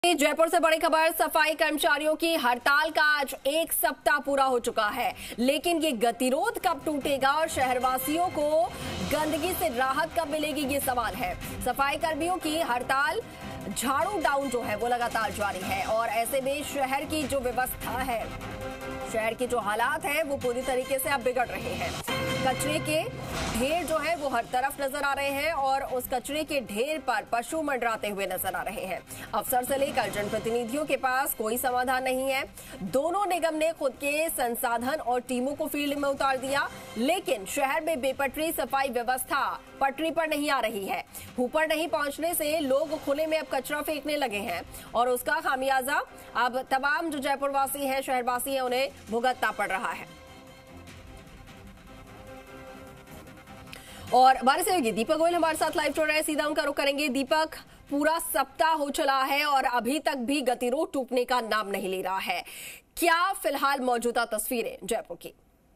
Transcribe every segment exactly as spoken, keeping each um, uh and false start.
जयपुर से बड़ी खबर, सफाई कर्मचारियों की हड़ताल का आज एक सप्ताह पूरा हो चुका है, लेकिन ये गतिरोध कब टूटेगा और शहरवासियों को गंदगी से राहत कब मिलेगी, ये सवाल है। सफाई कर्मियों की हड़ताल, झाड़ू डाउन जो है वो लगातार जारी है और ऐसे में शहर की जो व्यवस्था है, शहर के जो हालात हैं वो पूरी तरीके से अब बिगड़ रहे हैं। कचरे के ढेर जो है वो हर तरफ नजर आ रहे हैं और उस कचरे के ढेर पर पशु मंडराते हुए नजर आ रहे हैं। अफसर से लेकर जनप्रतिनिधियों के पास कोई समाधान नहीं है। दोनों निगम ने खुद के संसाधन और टीमों को फील्ड में उतार दिया, लेकिन शहर में बेपटरी सफाई व्यवस्था पटरी पर नहीं आ रही है। ऊपर नहीं पहुंचने से लोग खुले में अब कचरा फेंकने लगे हैं और उसका खामियाजा अब तमाम जो जयपुर वासी हैं, शहरवासी हैं, उन्हें भुगतना पड़ रहा है। और हमारे सहयोगी दीपक गोयल हमारे साथ लाइव जुड़ रहे हैं, सीधा उनका रुख करेंगे। दीपक, पूरा सप्ताह हो चला है और अभी तक भी गतिरोध टूटने का नाम नहीं ले रहा है। क्या फिलहाल मौजूदा तस्वीरें जयपुर की?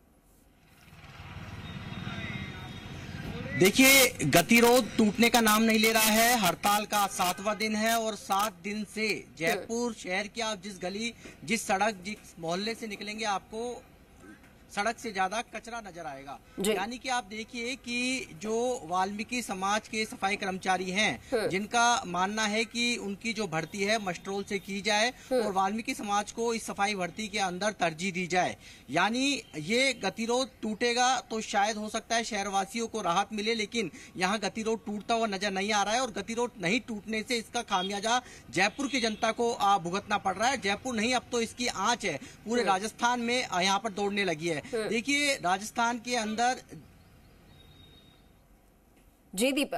देखिए, गतिरोध टूटने का नाम नहीं ले रहा है। हड़ताल का सातवां दिन है और सात दिन से जयपुर शहर की आप जिस गली, जिस सड़क, जिस मोहल्ले से निकलेंगे आपको सड़क से ज्यादा कचरा नजर आएगा। यानी कि आप देखिए कि जो वाल्मीकि समाज के सफाई कर्मचारी हैं, जिनका मानना है कि उनकी जो भर्ती है मस्ट्रोल से की जाए और वाल्मीकि समाज को इस सफाई भर्ती के अंदर तरजीह दी जाए, यानी ये गतिरोध टूटेगा तो शायद हो सकता है शहरवासियों को राहत मिले, लेकिन यहाँ गतिरोध टूटता हुआ नजर नहीं आ रहा है और गतिरोध नहीं टूटने से इसका खामियाजा जयपुर की जनता को भुगतना पड़ रहा है। जयपुर नहीं, अब तो इसकी आंच है पूरे राजस्थान में यहाँ पर दौड़ने लगी है। देखिए, राजस्थान के अंदर जी दीपक,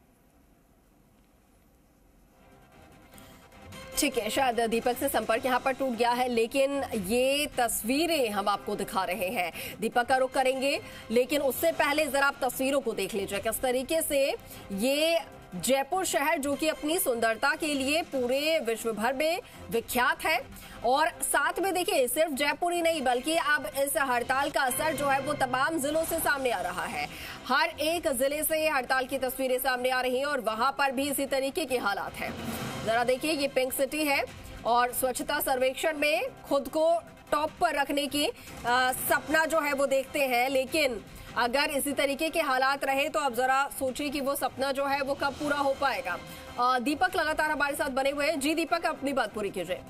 ठीक है, शायद दीपक से संपर्क यहां पर टूट गया है, लेकिन ये तस्वीरें हम आपको दिखा रहे हैं। दीपक का रुख करेंगे, लेकिन उससे पहले जरा आप तस्वीरों को देख लीजिए किस तरीके से ये जयपुर शहर, जो कि अपनी सुंदरता के लिए पूरे विश्व भर में विख्यात है, और साथ में देखिए सिर्फ जयपुर ही नहीं बल्कि अब इस हड़ताल का असर जो है वो तमाम जिलों से सामने आ रहा है। हर एक जिले से हड़ताल की तस्वीरें सामने आ रही हैं और वहां पर भी इसी तरीके के हालात हैं। जरा देखिए, ये पिंक सिटी है और स्वच्छता सर्वेक्षण में खुद को टॉप पर रखने की आ, सपना जो है वो देखते हैं, लेकिन अगर इसी तरीके के हालात रहे तो अब जरा सोचिए कि वो सपना जो है वो कब पूरा हो पाएगा। दीपक लगातार हमारे साथ बने हुए हैं। जी दीपक, अपनी बात पूरी कीजिए।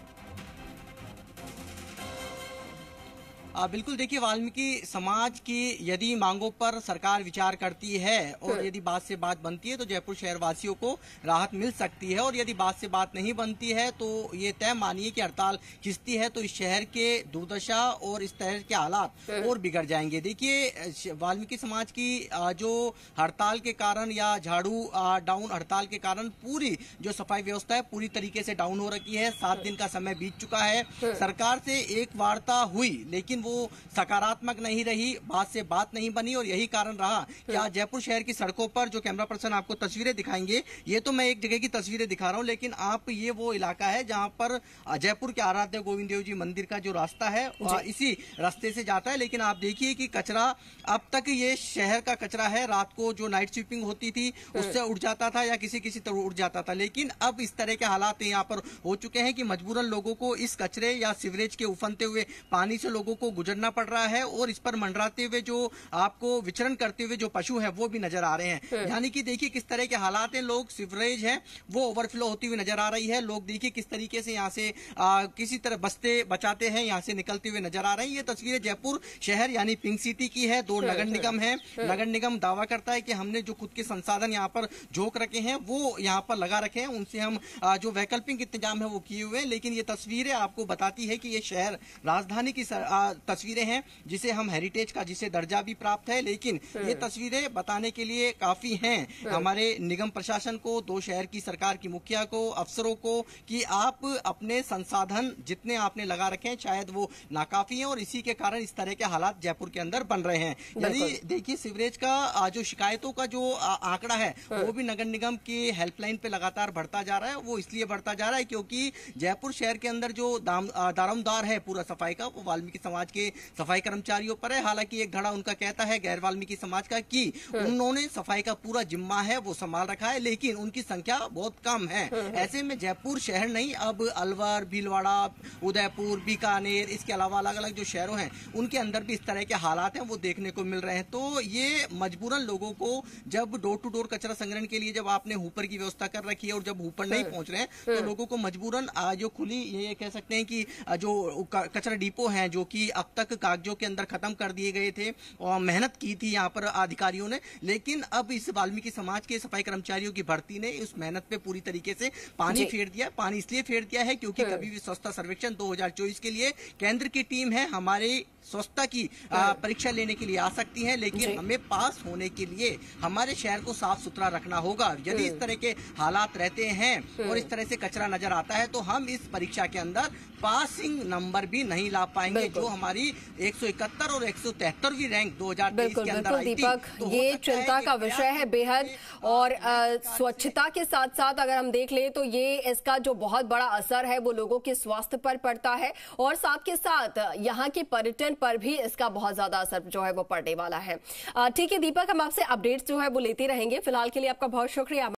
आ, बिल्कुल, देखिए, वाल्मीकि समाज की यदि मांगों पर सरकार विचार करती है और यदि बात से बात बनती है तो जयपुर शहरवासियों को राहत मिल सकती है, और यदि बात से बात नहीं बनती है तो ये तय मानिए कि हड़ताल खिंचती है तो इस शहर के दुर्दशा और इस तरह के हालात और बिगड़ जाएंगे। देखिए, वाल्मीकि समाज की जो हड़ताल के कारण या झाड़ू डाउन हड़ताल के कारण पूरी जो सफाई व्यवस्था है पूरी तरीके से डाउन हो रखी है। सात दिन का समय बीत चुका है। सरकार से एक वार्ता हुई, लेकिन वो सकारात्मक नहीं रही, बात से बात नहीं बनी, और यही कारण रहा कि आज जयपुर शहर की सड़कों पर, जो कैमरा पर्सन आपको तस्वीरें दिखाएंगे, ये तो मैं एक जगह की तस्वीरें दिखा रहा हूं, लेकिन आप ये वो इलाका है जहां पर जयपुर के आराध्य गोविंद देव जी मंदिर का जो रास्ता है इसी रास्ते से जाता है। लेकिन आप देखिए कि कचरा, अब तक ये शहर का कचरा है, रात को जो नाइट स्वीपिंग होती थी उससे उड़ जाता था या किसी किसी तरह उड़ जाता था, लेकिन अब इस तरह के हालात यहाँ पर हो चुके हैं कि मजबूरन लोगों को इस कचरे या सीवरेज के उफनते हुए पानी से लोगों को गुजरना पड़ रहा है और इस पर मंडराते हुए जो आपको विचरण करते हुए जो पशु हैं वो भी नजर आ रहे हैं। यानी कि देखिए किस तरह के हालात हैं। लोग, सीवरेज है वो ओवरफ्लो होती हुई नजर आ रही है। लोग देखिए किस तरीके से यहाँ से आ, किसी तरह बसते बचाते हैं, यहाँ से निकलते हुए नजर आ रहे हैं। ये तस्वीरें जयपुर शहर यानी पिंक सिटी की है। दो नगर निगम है। नगर निगम दावा करता है कि हमने जो खुद के संसाधन यहाँ पर झोंक रखे हैं वो यहाँ पर लगा रखे हैं, उनसे हम आ, जो वैकल्पिक इंतजाम है वो किए हुए हैं। लेकिन ये तस्वीरें आपको बताती है कि ये शहर राजधानी की तस्वीरें हैं जिसे हम हेरिटेज का जिसे दर्जा भी प्राप्त है, लेकिन ये तस्वीरें बताने के लिए काफी हैं हमारे निगम प्रशासन को, दो शहर की सरकार की मुखिया को, अफसरों को, कि आप अपने संसाधन जितने आपने लगा रखे हैं शायद वो नाकाफी हैं और इसी के कारण इस तरह के हालात जयपुर के अंदर बन रहे हैं। यदि देखिए, सीवरेज का जो शिकायतों का जो आंकड़ा है वो भी नगर निगम की हेल्पलाइन पे लगातार बढ़ता जा रहा है। वो इसलिए बढ़ता जा रहा है क्योंकि जयपुर शहर के अंदर जो दारोमदार है पूरा सफाई का वो वाल्मीकि समाज समाज के सफाई कर्मचारियों पर है। हालांकि एक धड़ा उनका कहता है गैर वाल्मीकि समाज का कि उन्होंने सफाई का पूरा जिम्मा है वो संभाल रखा है, लेकिन उनकी संख्या बहुत कम है। ऐसे में जयपुर शहर नहीं, अब अलवर, भीलवाड़ा, उदयपुर, बीकानेर, इसके अलावा अलग अलग जो शहरों हैं उनके अंदर भी इस तरह के हालात हैं वो देखने को मिल रहे हैं। तो ये मजबूरन लोगों को जब डोर टू डोर कचरा संग्रहण के लिए जब आपने हुपर की व्यवस्था कर रखी है और जब हुपर नहीं पहुंच रहे हैं तो लोगों को मजबूरन जो खुली ये कह सकते हैं कि जो कचरा डिपो हैं जो कि अब तक कागजों के अंदर खत्म कर दिए गए थे और मेहनत की थी यहाँ पर अधिकारियों ने, लेकिन अब इस वाल्मीकि समाज के सफाई कर्मचारियों की भर्ती ने उस मेहनत पे पूरी तरीके से पानी फेर दिया। पानी इसलिए फेर दिया है क्योंकि कभी भी स्वच्छता सर्वेक्षण दो हज़ार चौबीस के लिए केंद्र की टीम है हमारे स्वच्छता की आ, परीक्षा लेने के लिए आ सकती है, लेकिन हमें पास होने के लिए हमारे शहर को साफ सुथरा रखना होगा। यदि इस तरह के हालात रहते हैं और इस तरह से कचरा नजर आता है तो हम इस परीक्षा के अंदर पासिंग नंबर भी नहीं ला पाएंगे, जो हमारी एक सौ इकहत्तर और एक सौ तिहत्तरवीं रैंक दो हज़ार तेईस के अंदर आई थी। दीपक, तो ये चिंता का विषय है बेहद, और स्वच्छता के साथ साथ अगर हम देख ले तो ये इसका जो बहुत बड़ा असर है वो लोगों के स्वास्थ्य पर पड़ता है और साथ के साथ यहाँ के पर्यटन पर भी इसका बहुत ज्यादा असर जो है वो पड़ने वाला है। ठीक है दीपक, हम आपसे अपडेट्स जो है वो लेते रहेंगे। फिलहाल के लिए आपका बहुत शुक्रिया।